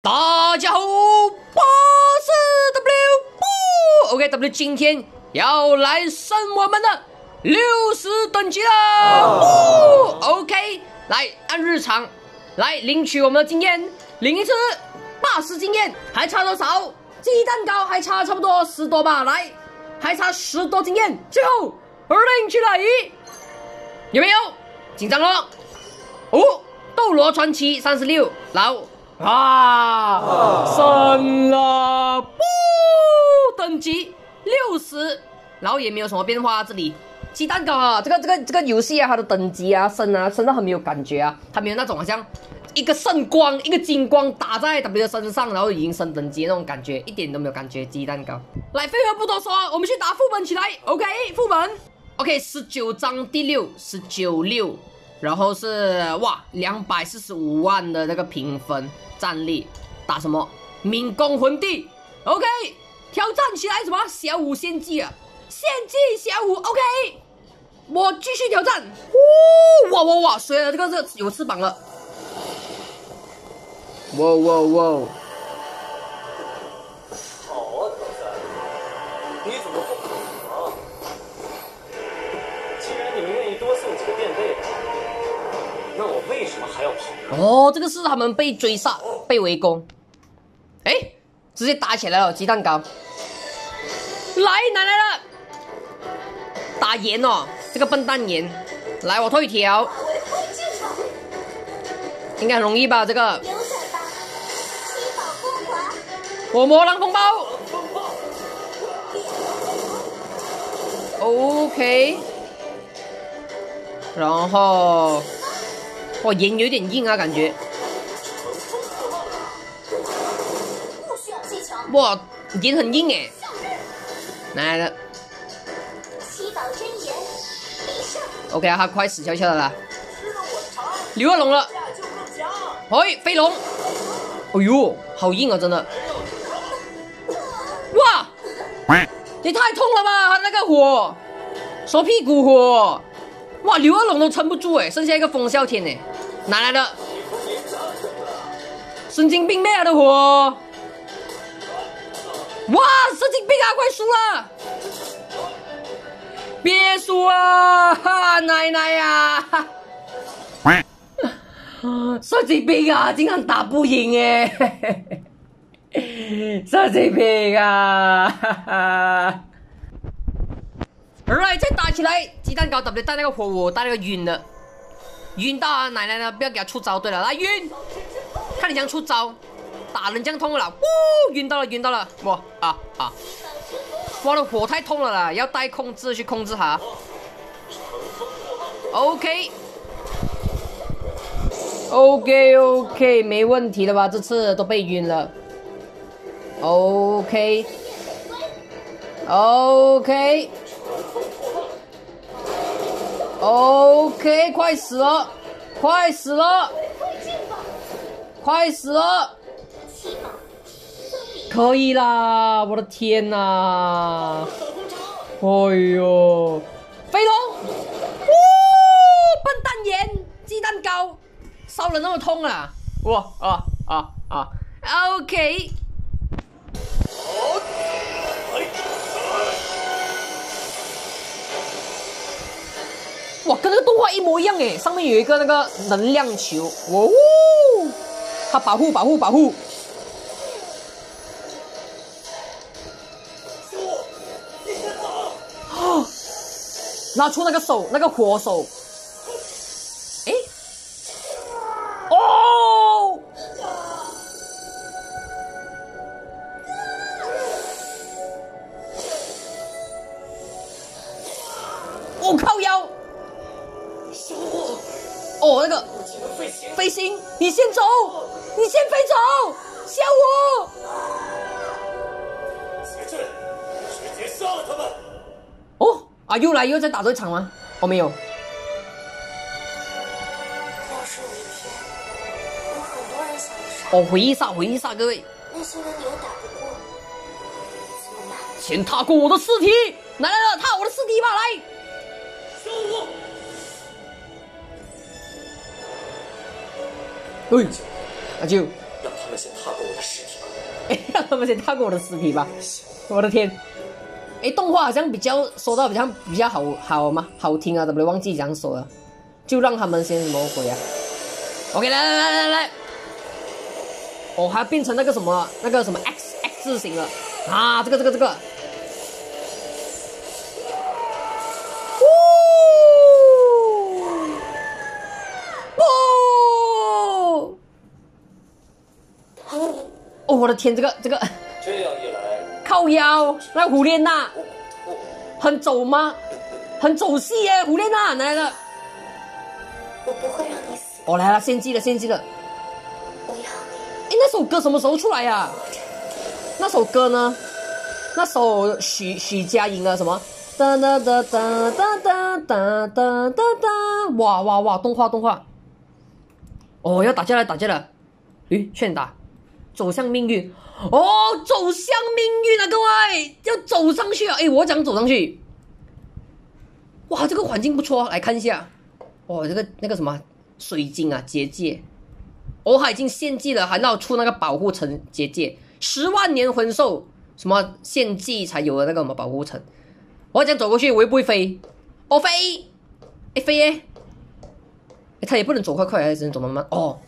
大家好，我是 W，OK，W 今天要来升我们的60等级了，OK， 来按日常来领取我们的经验，领一次80经验，还差多少？鸡蛋糕还差差不多10多吧，来，还差10多经验，最后领取了1，有没有？紧张了？5，斗罗传奇36，老。升了，等级60，然后也没有什么变化。这里鸡蛋糕啊，这个游戏啊，它的等级啊升到很没有感觉啊，它没有那种好像一个圣光一个金光打在 W 的身上，然后已经升等级那种感觉，一点都没有感觉。鸡蛋糕，来，废话不多说，我们去打副本起来。OK， 副本 OK， 19章第6，19.6，然后是哇245万的那个评分。战力打什么？敏攻魂帝 ，OK， 挑战起来什么？小五献祭啊，献祭小五 ，OK， 我继续挑战。哇，谁了？这个有翅膀了。哇！ 好啊，特三，你怎么不跑啊？既然你们愿意多送几个垫背的，那我为什么还要跑？ 哦，这个是他们被追杀、被围攻，哎，直接打起来了，鸡蛋糕，来了，打盐哦，这个笨蛋盐，来我退条，应该很容易吧？这个，我魔狼风暴 ，OK， 然后。哇，盐有点硬啊，感觉。哇，盐很硬哎。来了。OK 啊，他快死翘翘的啦。刘二龙了。哎，飞龙。哎呦，好硬啊，真的。哇！也太痛了吧，他那个火，手屁股火。哇，刘二龙都撑不住哎，剩下一个风啸天哎，哪来的？神经病妹的火！哇，神经病啊，快输了！别输啊，哈奶奶呀！神经病啊，竟然打不赢哎！神经病啊！哈哈。Alright， 再打起来！鸡蛋糕 W 带那个火，我带那个晕的，晕到啊！奶奶呢？不要给他出招。对了，来晕，看你这样出招，打人这样痛了，晕到了！哇哇的火太痛了啦，要带控制去控制它。OK， 没问题的吧？这次都被晕了。OK， 快死了！可以啦！我的天哪！哎呦，飞龙！笨蛋盐鸡蛋糕，烧人那么痛啊！哇！OK。哇，跟那个动画一模一样哎！上面有一个那个能量球，哇！它保护。哦，拿出那个手，那个火手。哎，哦！我靠腰！哦，那个飞行，你先走，你先飞走，小五。 结阵，直接杀了他们。 哦啊，又在打这场吗？哦，没有。 要是有一天有很多人想要杀哦，回忆杀，各位。 那些人你又打不过，怎么办？ 先踏过我的尸体，来，踏我的尸体吧，来。 小五。 阿舅， 让他们先踏过我的尸体吧。 哎，让他们先踏过我的尸体吧。我的天！哎，动画好像比较说到比较好听啊，怎么忘记讲说了？就让他们先什么鬼啊 ？OK， 来，哦，还变成那个什么 X 字形了啊！这个，不！哦，我的天，这个这样一来， 靠腰，那胡莲娜很走吗？很走戏耶，胡莲娜来了。 我不会让你死。 哦，来了，献祭了。 我要你。 哎，那首歌什么时候出来呀？那首歌呢？那首许佳莹的什么？哒哒哒哒哒哒哒哒哒，哇！动画。哦，要打架了。咦，劝打，走向命运。哦，走向命运啊，各位，要走上去啊！哎，我讲走上去。哇，这个环境不错，来看一下。哦，这个那个什么水晶啊，结界。哦，他已经献祭了，还要出那个保护层结界，10万年魂兽，什么献祭才有的那个什么保护层。我要这样走过去，我又不会飞。哦，飞，哎飞耶！哎，他也不能走快，还是只能走慢慢。哦，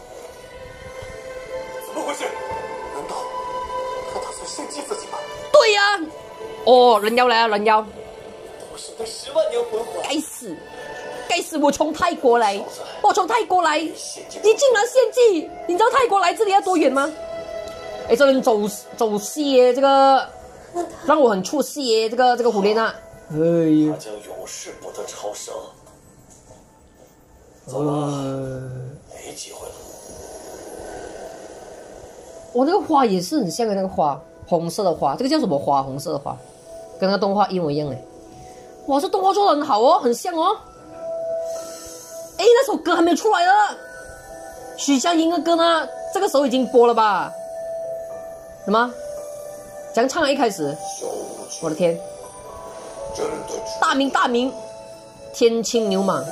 怎么回事？难道他打算献祭自己吗？ 对呀、啊。哦，人妖来了，人妖。 我是那10万年魂环。 该死！我从泰国来，你竟然献祭！你知道泰国来这里要多远吗？哎，这人走戏耶，这个让我很出戏耶，这个胡莲娜。哎呀， 他将永世不得超生。走了，没机会了。 我那个花也是很像的那个花，红色的花，这个叫什么花？红色的花，跟那个动画一模一样哎。哇，这动画做得很好哦，很像哦。哎，那首歌还没有出来呢，许佳莹的歌呢？这个时候已经播了吧？什么？怎样唱啊？一开始，我的天！大名，天青牛蟒。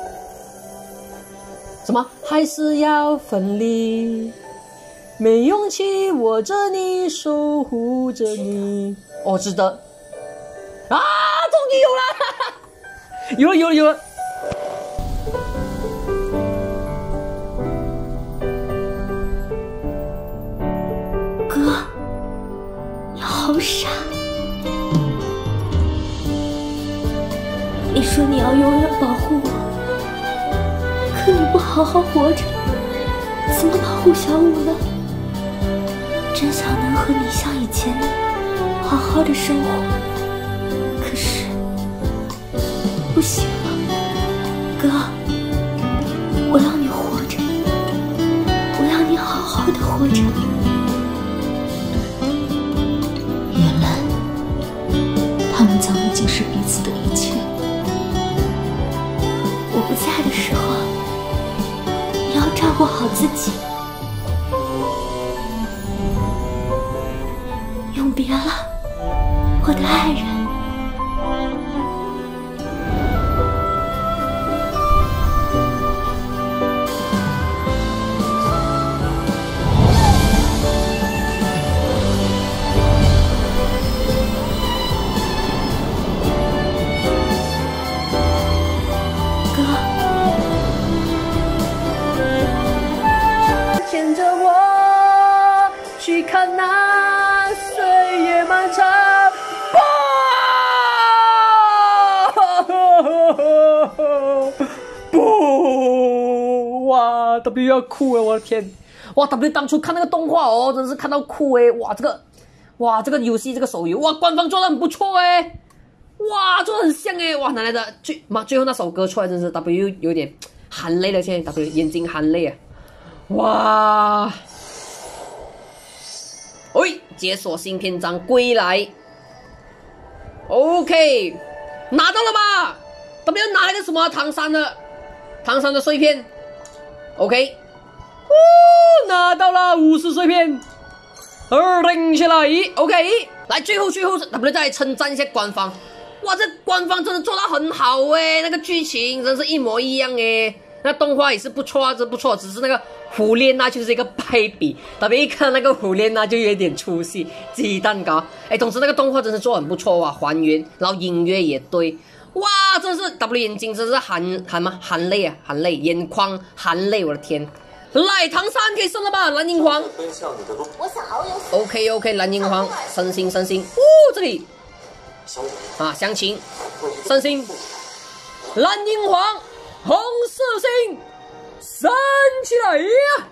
什么？还是要分离，没勇气握着你，守护着你。哦，值得。啊！终于有了！ 哥，你好傻！你说你要永远保护我，可你不好好活着，怎么保护小五了？真想能和你像以前好好的生活，可是不行了，哥，我要你活着，我要你好好的活着。原来他们早已经是彼此的一切。我不在的时候，你要照顾好自己。永别了，我的爱人。 牵着我去看那岁月漫长。不，哇 ，W 要哭了，我的天！哇 ，W 当初看那个动画哦，真是看到哭哎！哇，这个游戏这个手游，哇，官方做的很不错哎！哇，做的很像哎！哇，哪来的？最后那首歌出来，真是 W 有点含泪了，现在 W 眼睛含泪啊！哇！喂，解锁新篇章归来。OK， 拿到了吧 ？W 拿了个什么唐三的碎片 ？OK， 拿到了50碎片。拎起来 ，OK， 来最后 W 再来称赞一下官方。哇，这官方真的做得很好哎，那个剧情真是一模一样哎。那动画也是不错啊，真不错，只是那个胡莲娜就是一个败笔，特别一看那个胡莲娜就有点出戏。鸡蛋糕，哎，总之那个动画真是做很不错哇，还原，然后音乐也对，哇，真是 W 眼睛真是含泪啊，含泪，眼眶含泪，我的天！来，唐三可以升了吧？蓝银皇， 我想遨游。 OK， 蓝银皇，升星，这里啊，详情，升星，蓝银皇，红四星。升起来呀！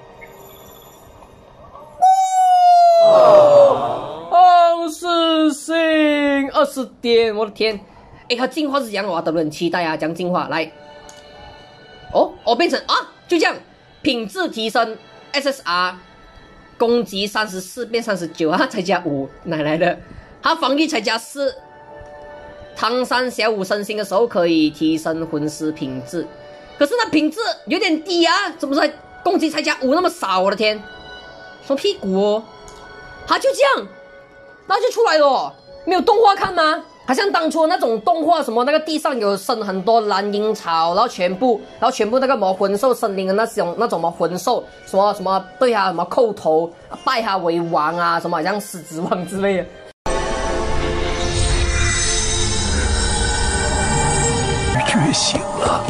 红四星20点，我的天！哎，它进化是怎样？我都很期待啊！讲进化来，变成啊，就这样，品质提升 ，SSR 攻击34变39啊，才加5，哪来的？它防御才加4。唐三小五升星的时候可以提升魂师品质。可是那品质有点低啊，怎么才攻击才加5那么少？我的天，什么屁股哦？他就这样，那就出来了，没有动画看吗？好像当初那种动画，什么那个地上有生很多蓝银草，然后全部那个什么魂兽森林的那种什么魂兽，什么对他什么叩头拜他为王啊，什么好像狮子王之类的。 觉醒了。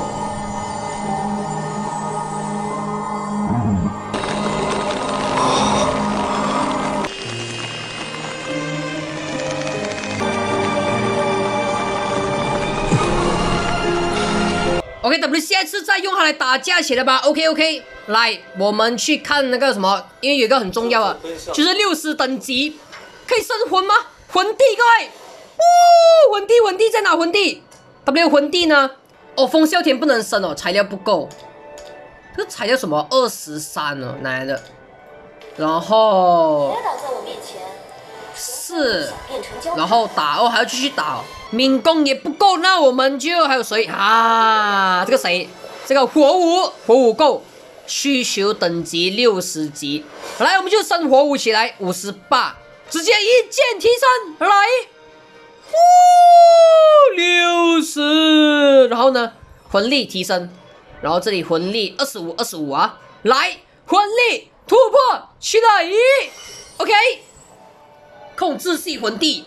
OK，W 下一次再用它来打架起来吧。OK， 来，我们去看那个什么，因为有一个很重要啊，就是60等级可以升魂吗？魂帝，各位，魂帝在哪？魂帝 W 魂帝呢？哦，风啸天不能升哦，材料不够。这材料什么23哦，哪来的？然后别挡在我面前。 4，然后打哦，还要继续打哦。敏攻也不够，那我们就还有谁啊？这个谁？这个火舞够，需求等级60级。来，我们就升火舞起来58，直接一键提升来。60，然后呢，魂力提升，然后这里魂力25啊，来，魂力突破起来 ，OK， 控制系魂帝，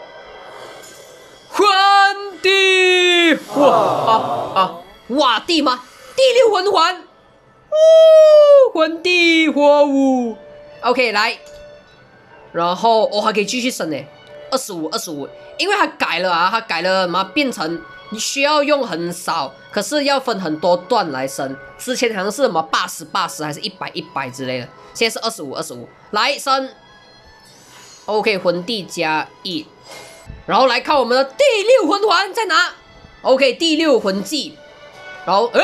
瓦帝吗？第6魂环，魂帝火舞 ，OK， 来，然后还可以继续升呢，25，因为它改了啊，它改了嘛，变成你需要用很少，可是要分很多段来升。之前好像是什么80还是100之类的，现在是25，来升。OK， 魂帝加1，然后来看我们的第6魂环在哪 ？OK， 第6魂技，然后第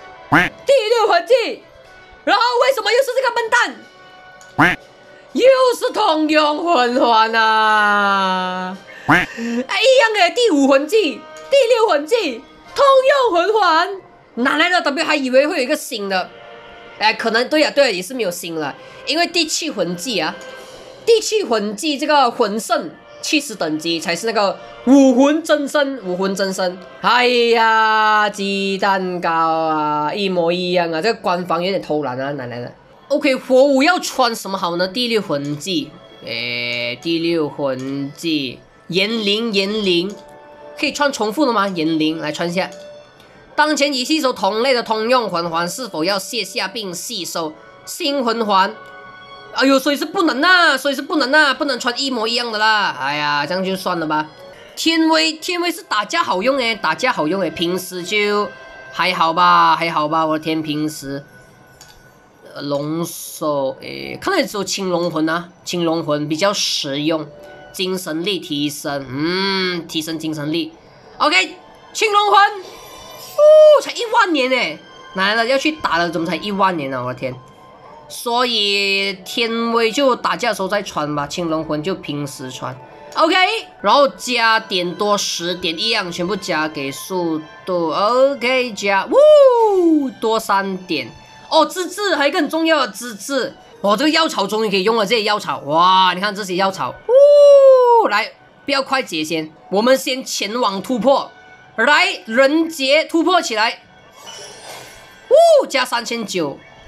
6魂技，然后为什么又是这个笨蛋？又是通用魂环啊！一样的第5魂技、第6魂技，通用魂环，哪来的 W 还以为会有一个新的？可能对啊，也是没有新了，因为第7魂技啊，第7魂技这个魂圣70等级才是那个武魂真身。哎呀，鸡蛋糕啊，一模一样啊！这个官方有点偷懒啊，哪来的 ？OK， 火舞要穿什么好呢？第6魂技，第6魂技，炎灵，可以穿重复的吗？炎灵来穿一下。当前已吸收同类的通用魂环，是否要卸下并吸收新魂环？哎呦，所以是不能啊，不能穿一模一样的啦。哎呀，这样就算了吧。天威是打架好用诶，平时就还好吧，我的天，平时龙首看来只有青龙魂啊，青龙魂比较实用，精神力提升，提升精神力。OK， 青龙魂，才1万年诶，哪来的要去打了，怎么才1万年啊？我的天！所以天威就打架的时候再穿吧，青龙魂就平时穿。OK， 然后加点多10点一样，全部加给速度。OK， 加多3点。资质还有一个很重要的资质。这个药草终于可以用了，这些药草，哇，你看这些药草，来，不要快捷先，我们先前往突破，来人杰突破起来，加3900，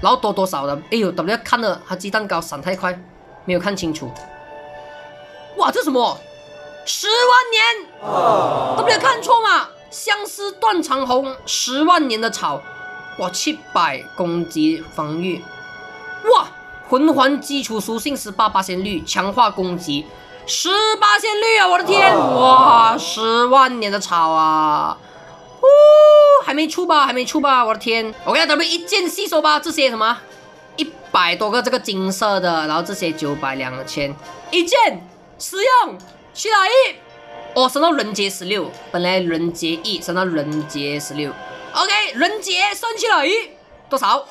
然后多少的？哎呦 ，W 看了，他鸡蛋糕闪太快，没有看清楚。哇，这什么？10万年！W 看错吗？相思断肠红，10万年的草。哇，700攻击防御。哇，魂环基础属性18%率，强化攻击18%率啊！我的天，哇，10万年的草啊！还没出吧？还没出吧？我的天 ！OK，W 一键吸收吧，这些什么100多个这个金色的，然后这些900、2000，一键使用，去哪一？哦，升到人杰16，本来人杰1，升到人杰16。OK， 人杰升起来多少？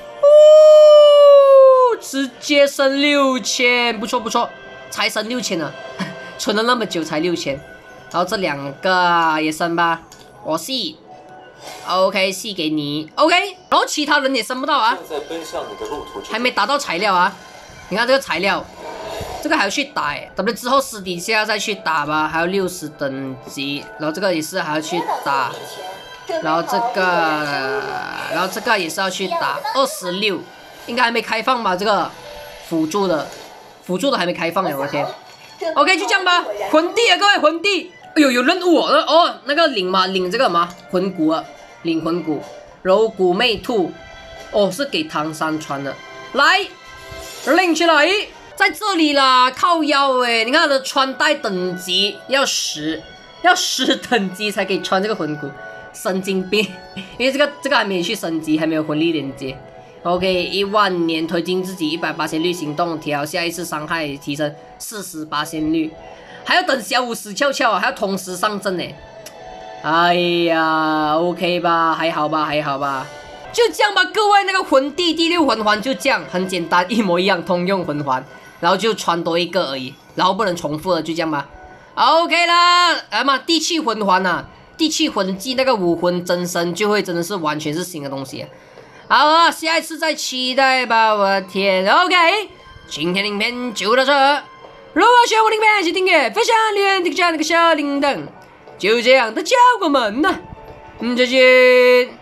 直接升6000，不错不错，才升6000呢，存了那么久才6000。然后这2个也升吧，我系 OK 系给你 OK， 然后其他人也升不到啊，还没达到材料啊。你看这个材料，这个还要去打，W 之后私底下再去打吧，还有60等级，然后这个也是还要去打。然后这个也是要去打26，应该还没开放吧？这个辅助的还没开放哎，我的天 ！OK， 就这样吧。魂帝啊，各位魂帝，哎呦有任务哦，那个领嘛，领这个嘛魂骨啊，领魂骨，柔骨魅兔，哦是给唐三传的，来领起来，在这里啦，靠腰哎，你看他的穿戴等级要10等级才可以穿这个魂骨。神经病，因为这个还没去升级，还没有魂力连接。OK，1万年推进自己100%率行动条，下一次伤害提升40%率，还要等小五死翘翘啊，还要同时上阵呢。哎呀 ，OK 吧，还好吧，就这样吧，各位，那个魂帝第6魂环就这样，很简单，一模一样，通用魂环，然后就穿多一个而已，然后不能重复了，就这样吧。OK 啦，第7魂环啊。第7魂技那个武魂真身就会真的是完全是新的东西，好啊，下一次再期待吧，我的天 ！OK， 今天的影片就到这，如果喜欢我的影片，请订阅、分享、留言、点击那个小铃铛，就这样，大家我们呢，再见。